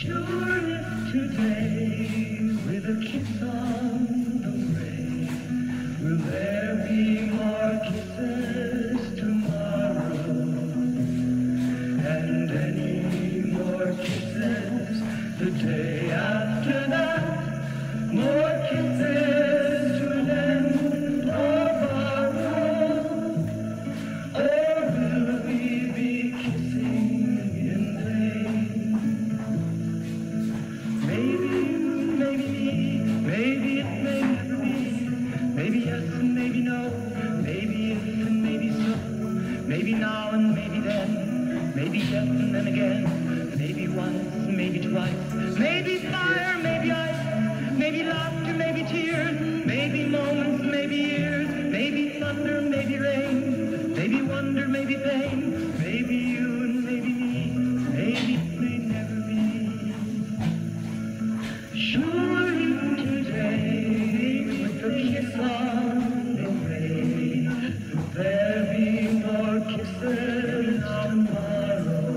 Sure if today, with a kiss on the way, will there be more kisses tomorrow? And any more kisses the day after that? More kisses to lend or borrow? Or will we be kissing in vain? Maybe you, maybe me, maybe it may never be. Maybe yes and maybe no, maybe if and maybe so. Maybe now and maybe then, maybe yes and then again. Maybe once, maybe twice, maybe fire, maybe ice. Maybe laughter, maybe tears, maybe moments, maybe years. Maybe thunder, maybe rain, maybe wonder, maybe pain. Maybe you and maybe me, maybe it may never be. Sure if today, with a kiss on the way, will there be more kisses tomorrow?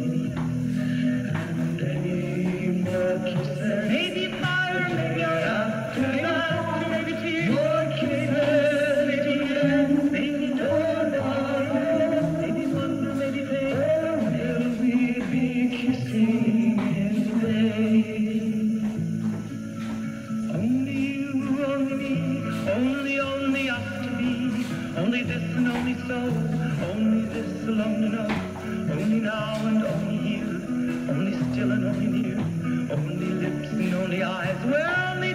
And any more kisses? Maybe fire, maybe after that, maybe tears. More kisses, maybe yes, maybe no, maybe wonder, maybe pain. Or will we be kissing in vain? Only you, only me, only us to be. Only this and only so, only this alone to know. Only now and only here, only still and only near. Only lips and only eyes, we're only